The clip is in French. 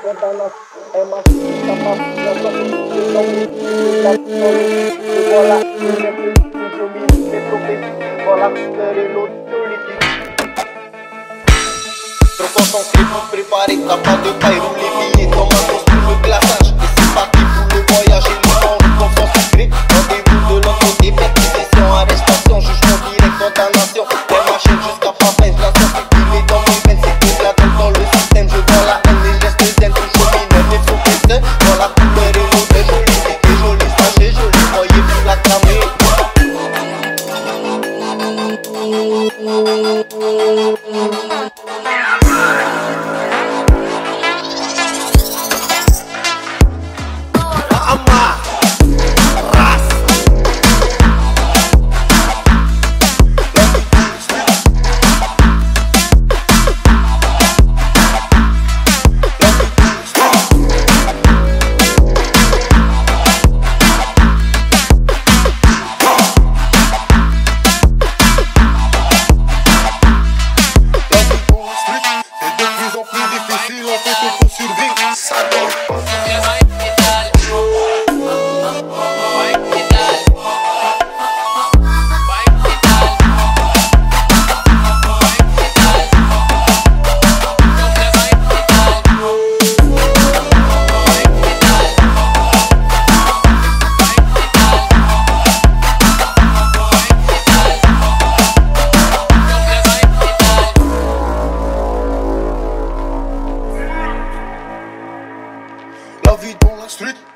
condamnation est massive, ça passe, la sortie de l'homme, voilà, les domine, les prophéties, voilà, c'est l'autre politique. Trop concentré pour préparer, t'as pas de paille, roule les billets, dans ma course pour le glaçage, et c'est parti pour le voyage, et le temps, le confort secret, rendez-vous de l'autre côté, perquisition, arrestation, jugement direct, condamnation, les machines jusqu'à Papès, la sortie qui met dans mes veines, c'est que la donne dans le système, je vois la haine, les gestes zen, toujours mineurs, les professeurs, dans la couleur et l'odeur, jolie ticket, joli sachet, joli foyer, pour la cramer. La vie dans la street.